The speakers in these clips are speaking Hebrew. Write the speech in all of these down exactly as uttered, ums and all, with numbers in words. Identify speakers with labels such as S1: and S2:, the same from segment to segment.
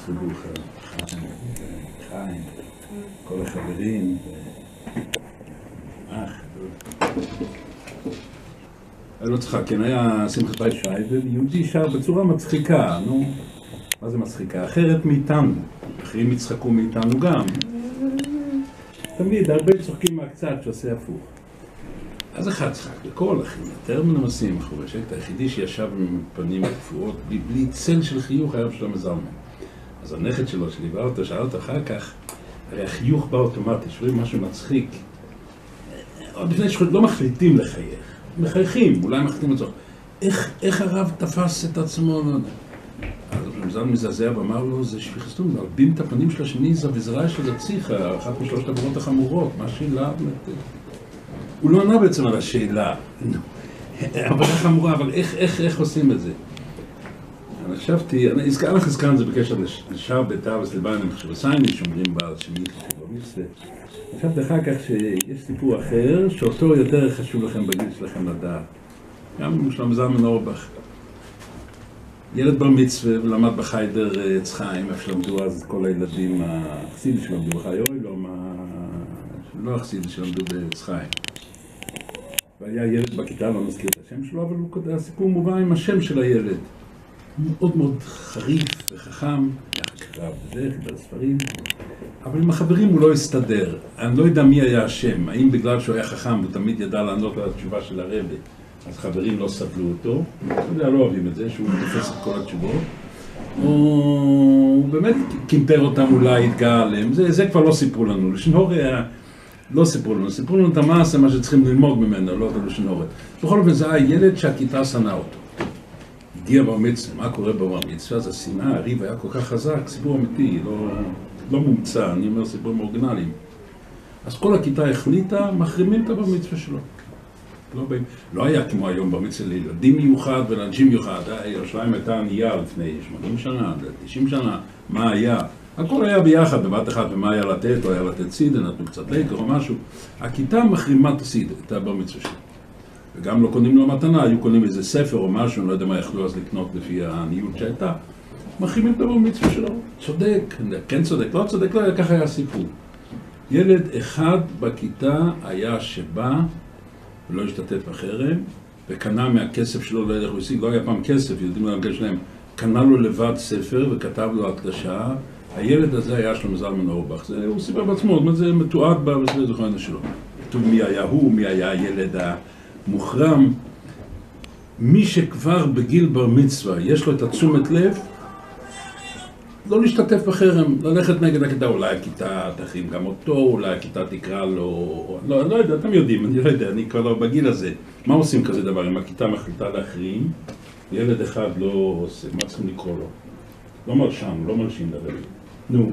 S1: חיבוך, חיים, כל החברים, אח. אני לא צחק, כן, היה שמחת בית שי, ויהודי שר בצורה מצחיקה, נו, מה זה מצחיקה? אחרת מאיתנו, אחרים יצחקו מאיתנו גם. תמיד, הרבה צוחקים מהקצת שעושה הפוך. אז אחד צחק, וכל אחים, יותר מנמסים, אחורי שקט, היחידי שישב עם פנים קפואות, בלי, בלי צל של חיוך, היה בשלום זלמן. אז הנכד שלו, שליווה אותו, שאל אותו אחר כך, הרי החיוך בא אוטומטי, שרואים משהו מצחיק. עוד לפני שחוד לא מחליטים לחייך, מחייכים, אולי מחליטים את זה. איך, איך הרב תפס את עצמו? אז זלמן מזעזע ואמר לו, זה שפיכסתום, להלבים את הפנים של השני, זה וזרעי של הציחה, אחת משלושת עבירות החמורות, מה שאלה? הוא לא ענה בעצם על השאלה, אבל איך אמורה, אבל איך, איך, איך עושים את זה? אני חשבתי, אני הזכר לך הזכר את זה בקשר לשער ביתר וסליבנים, שבסייני שאומרים בעל שמי, אני חשבתי אחר כך שיש סיפור אחר, שאותו יותר חשוב לכם בגיל שלכם לדעת. גם שלום זלמן אורבך. ילד בר מצווה ולמד בחיידר עץ חיים, איפה שלמדו אז כל הילדים החסידים שלמדו בחיי אוי, לא, לא החסידים שלמדו בעץ חיים. והיה ילד בכיתה, לא נזכיר את השם שלו, אבל הוא, הסיפור מובא עם השם של הילד. מאוד מאוד חריף וחכם, כתב בזה, חיבר ספרים, אבל עם החברים הוא לא הסתדר. אני לא יודע מי היה השם, האם בגלל שהוא היה חכם ותמיד ידע לענות על התשובה של הרבי, אז חברים לא סבלו אותו, אתה יודע, לא אוהבים את זה, שהוא תופס את כל התשובות, או הוא באמת קימפר אותם, אולי התגאה עליהם, זה, זה כבר לא סיפרו לנו, לשנור היה... לא סיפרו לנו, סיפרו לנו את המעשה, מה שצריכים ללמוד ממנו, לא את הלשנורת. בכל אופן, זה היה ילד שהכיתה שנאה אותו. הגיע בר מצווה, מה קורה בבר מצווה? אז השנאה, הריב היה כל כך חזק, סיפור אמיתי, לא, לא מומצא, אני אומר סיפורים אורגנליים. אז כל הכיתה החליטה, מחרימים את הבר מצווה שלו. לא, לא היה כמו היום בר מצווה לילדים מיוחד ולאנשים מיוחד. ירושלים הייתה ענייה לפני שמונים שנה, תשעים שנה, מה היה? הכל היה ביחד, בבת אחת, ומה היה לתת, או היה לתת סידה, נתנו קצת לקר או משהו. הכיתה מחרימה את הסידה, את הבר מצווה שלו. וגם לא קונים לו מתנה, היו קונים איזה ספר או משהו, אני לא יודע מה יכלו אז לקנות לפי העניות שהייתה. מחרימים את הבר מצווה שלו. צודק, כן צודק, לא צודק, לא, ככה היה סיפור. ילד אחד בכיתה היה שבא, ולא השתתף בחרם, וקנה מהכסף שלו, לא יודע איך הוא השיג, לא היה פעם כסף, יודעים על המגל שלהם, קנה לו לבד ספר וכתב לו הקדשה. הילד הזה היה שלום זלמן אורבך, זה הוא סיפר בעצמו, זאת אומרת, זה מתועד בספר זיכרון שלו. כתוב מי היה הוא, מי היה הילד המוחרם. מי שכבר בגיל בר מצווה יש לו את התשומת לב, לא להשתתף בחרם, ללכת נגד הכיתה, אולי הכיתה תכין גם אותו, אולי הכיתה תקרא לו, לא, לא יודע, אתם יודעים, אני לא יודע, אני כבר לא בגיל הזה. מה עושים כזה דבר? אם הכיתה מחליטה להחרים, ילד אחד לא עושה, מה צריכים לקרוא לו? לא מרשם, לא מרשים לדבר. נו.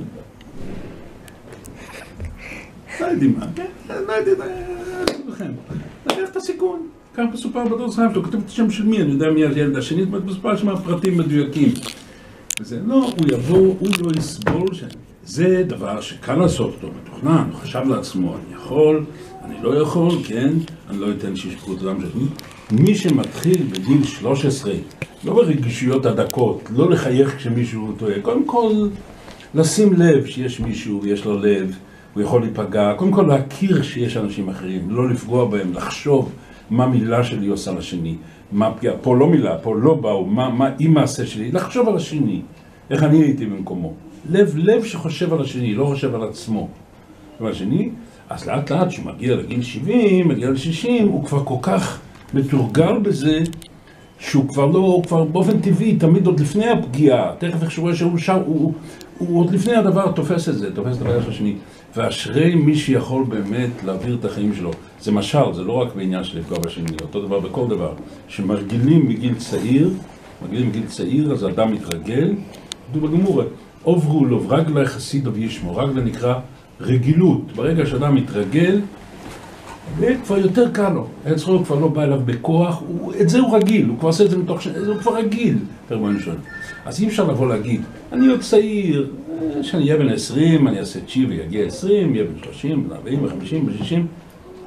S1: לא יודעים מה, כן? לא יודעים, לכם. לקח את הסיכון. כך מסופר בדור חיים שלו, כתוב את השם של מי, אני יודע מי הילד השני, זאת אומרת, מסופר שם פרטים מדויקים. וזה, לא, הוא יבוא, הוא לא יסבול, זה דבר שקל לעשות אותו, מתוכנן, הוא חשב לעצמו, אני יכול, אני לא יכול, כן, אני לא אתן שישפכו את הדם שלי. מי שמתחיל בגיל שלוש עשרה, לא ברגישויות הדקות, לא לחייך כשמישהו טועה, קודם כל לשים לב שיש מישהו ויש לו לב, הוא יכול להיפגע, קודם כל להכיר שיש אנשים אחרים, לא לפגוע בהם, לחשוב מה מילה שלי עושה לשני, מה פגיעה, פה לא מילה, פה לא באו, מה, מה היא מעשה שלי, לחשוב על השני, איך אני הייתי במקומו. לב, לב שחושב על השני, לא חושב על עצמו. והשני, אז לאט לאט שמגיע לגיל שבעים, מגיע ל-שישים, הוא כבר כל כך מתורגל בזה, שהוא כבר לא, הוא כבר באופן טבעי, תמיד עוד לפני הפגיעה, תכף איך שהוא רואה שהוא שר, הוא, הוא, הוא עוד לפני הדבר תופס את זה, תופס את הדבר של השני. ואשרי מי שיכול באמת להעביר את החיים שלו. זה משל, זה לא רק בעניין של לפגוע בשני, אותו דבר בכל דבר. שמרגילים מגיל צעיר, מרגילים מגיל צעיר, אז האדם מתרגל, כתוב בגמרא, עוברו לו רגלה חסיד וישמו, רגלה נקרא רגילות. ברגע שאדם מתרגל, כבר יותר קל לו. היצרו כבר לא בא אליו בכוח, הוא, את זה הוא רגיל, הוא כבר עושה את זה מתוך ש... הוא כבר רגיל, פרמון שון. אז אי אפשר לבוא להגיד, אני עוד צעיר, שאני אהיה בן עשרים, אני אעשה תשיעי ויגיע עשרים, יהיה בן שלושים, בן ארבעים, חמישים, בן שישים.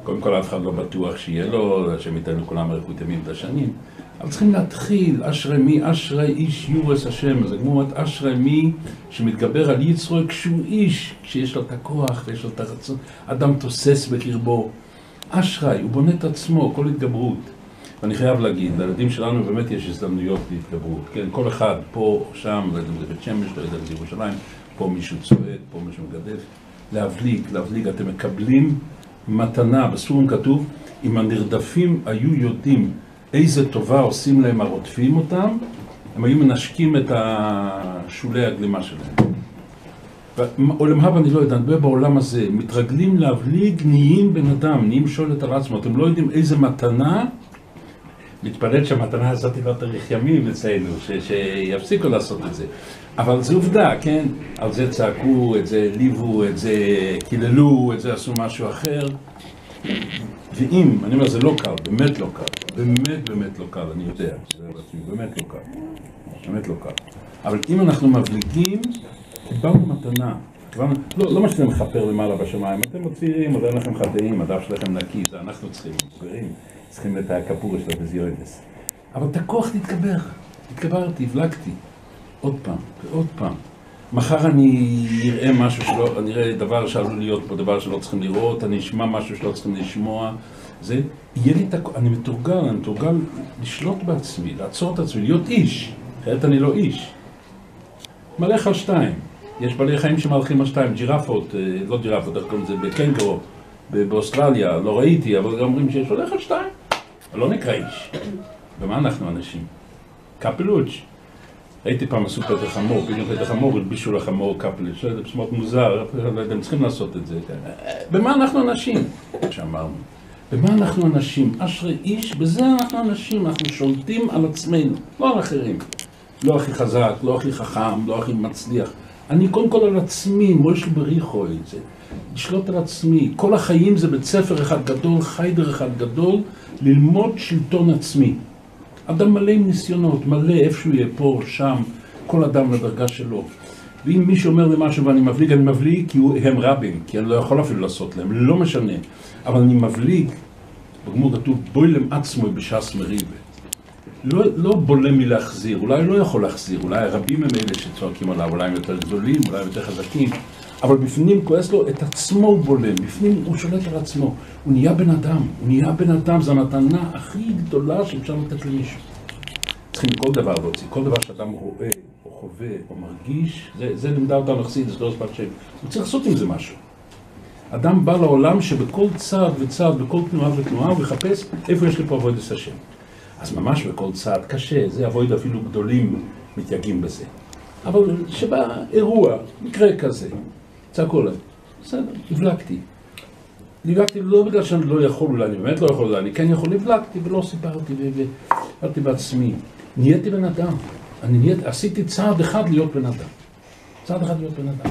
S1: קודם כל אף אחד לא בטוח שיהיה לו, השם ייתן לכולם אריכות ימים ושנים, אבל צריכים להתחיל, אשרי מי, אשרי איש יורס השם, זה כמו אשרי מי שמתגבר על יצרו כשהוא איש, כשיש לו את הכוח ויש לו את הרצון, אדם תוסס בקרבו, אשרי, הוא בונה את עצמו, כל התגברות. ואני חייב להגיד, לילדים שלנו באמת יש הזדמנויות להתגברות, כן, כל אחד פה, שם, לא יודע אם זה בית שמש, לא יודע אם זה ירושלים, פה מישהו צועד, פה מישהו מגדף, להבליג, להבליג, אתם מקבלים מתנה, בספורם כתוב, אם הנרדפים היו יודעים איזה טובה עושים להם הרודפים אותם, הם היו מנשקים את שולי הגלימה שלהם. עולם הבא אני לא יודע, אני מדבר בעולם הזה, מתרגלים להבליג, נהיים בן אדם, נהיים שולט על עצמו, אתם לא יודעים איזה מתנה, מתפלט שהמתנה הזאת היא לא תאריך ימים אצלנו, שיפסיקו לעשות את זה. אבל זה עובדה, כן? על זה צעקו, את זה ליוו, את זה קיללו, את זה עשו משהו אחר. ואם, אני אומר, זה לא קל, באמת לא קל, באמת באמת לא קל, אני יודע, זה באמת לא קל, באמת לא קל. אבל אם אנחנו מבליגים, קיבלנו מתנה, קיבלנו, לא, לא מה שאתם מחפר למעלה בשמיים, אתם מצעירים, עוד אין לכם חטאים, הדף שלכם נקי, זה אנחנו צריכים, מבוגרים, צריכים את הכפור של הבזיונס. אבל את הכוח תתגבר, התגברתי, הבלגתי, עוד פעם, ועוד פעם. מחר אני אראה משהו שלא, אני אראה דבר שעלול להיות פה, דבר שלא צריכים לראות, אני אשמע משהו שלא צריכים לשמוע, זה, יהיה לי את הכוח, אני מתורגל, אני מתורגל לשלוט בעצמי, לעצור את עצמי, להיות איש, אחרת אני לא איש. מלך על שתיים, יש בעלי חיים שמלכים על שתיים, ג'ירפות, לא ג'ירפות, איך קוראים לזה, בקנגרו, באוסטרליה, לא ראיתי, אבל גם אומרים שיש הולך על שתיים, לא נקרא איש. ומה אנחנו אנשים? קפלוץ'. ראיתי פעם עשו פתח חמור, בדיוק פתח חמור, הלבישו לחמור קפלוץ', זה פשוט מוזר, הם צריכים לעשות את זה. במה אנחנו אנשים? שאמרנו. במה אנחנו אנשים? אשרי איש, בזה אנחנו אנשים, אנחנו שולטים על עצמנו, לא על אחרים. לא הכי חזק, לא הכי חכם, לא הכי מצליח. אני קודם כל על עצמי, מויש בריחו את זה. לשלוט על עצמי. כל החיים זה בית ספר אחד גדול, חיידר אחד גדול, ללמוד שלטון עצמי. אדם מלא עם ניסיונות, מלא איפשהו יהיה פה, שם, כל אדם לדרגה שלו. ואם מישהו אומר לי משהו ואני מבליג, אני מבליג כי הם רבים, כי אני לא יכול אפילו לעשות להם, לא משנה. אבל אני מבליג, בגמור כתוב, בוילם עצמו בש"ס מריבה. לא, לא בולם מלהחזיר, אולי לא יכול להחזיר, אולי הרבים הם אלה שצועקים עליו, אולי הם יותר גדולים, אולי הם יותר חזקים, אבל בפנים כועס לו את עצמו הוא בולם, בפנים הוא שולט על עצמו, הוא נהיה בן אדם, הוא נהיה בן אדם, זו המתנה הכי גדולה שאפשר לתת למישהו. צריכים כל דבר להוציא, כל דבר שאדם רואה, או חווה, או מרגיש, זה, זה לימדה אותנו לחסיד, זה לא אספת שם, הוא צריך לעשות עם זה משהו. אדם בא לעולם שבכל צעד וצעד, בכל תנועה ותנועה, הוא מחפש איפה יש לי פה עבודת השם. אז ממש בכל צעד קשה, זה עבוד אפילו גדולים מתייגעים בזה. אבל שבא אירוע, מקרה כזה, צעקו להם, בסדר, הבלגתי. הבלגתי לא בגלל שאני לא יכול, אולי אני באמת לא יכול, אולי אני כן יכול, הבלגתי ולא סיפרתי, והבלגתי בעצמי. נהייתי בן אדם, אני נהייתי, עשיתי צעד אחד להיות בן אדם. צעד אחד להיות בן אדם.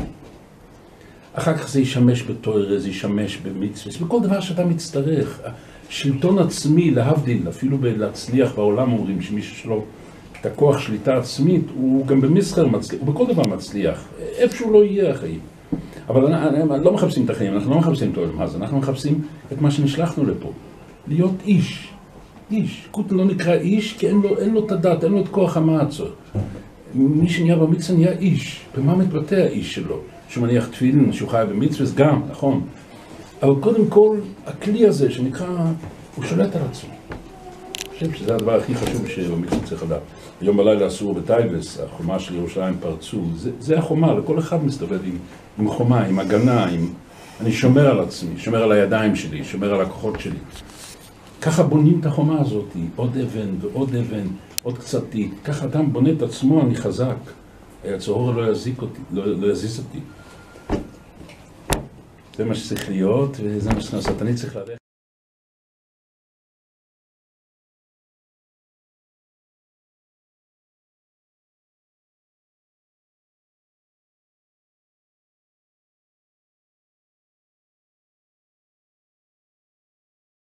S1: אחר כך זה ישמש בתואר, זה ישמש במצווה, בכל דבר שאתה מצטרך. שלטון עצמי, להבדיל, אפילו להצליח בעולם אומרים שמישהו שלו את הכוח שליטה עצמית, הוא גם במסחר מצליח, הוא בכל דבר מצליח, איפשהו לא יהיה החיים. אבל אנחנו לא מחפשים את החיים, אנחנו לא מחפשים את העולם הזה, אנחנו מחפשים את מה שנשלחנו לפה. להיות איש, איש. קוטן לא נקרא איש כי אין לו, אין לו את הדת, אין לו את כוח המעצור. מי שנהיה במצווה נהיה איש. במה מתבטא האיש שלו? שהוא מניח תפילין, שהוא חי במצווה, גם, נכון. אבל קודם כל, הכלי הזה שנקרא, הוא שולט על עצמו. אני חושב שזה הדבר הכי חשוב שבמצווה צריך לדעת. היום בלילה אסור בטייבס, החומה של ירושלים פרצו. זה, זה החומה, לכל אחד מסתובב עם, עם חומה, עם הגנה, עם... אני שומר על עצמי, שומר על הידיים שלי, שומר על הכוחות שלי. ככה בונים את החומה הזאת, עוד אבן ועוד אבן, עוד קצתית. ככה אדם בונה את עצמו, אני חזק. הצהור לא יזיק אותי, לא, לא יזיז אותי. זה מה שצריך להיות, וזה מה שצריך לעשות. אני צריך ללכת.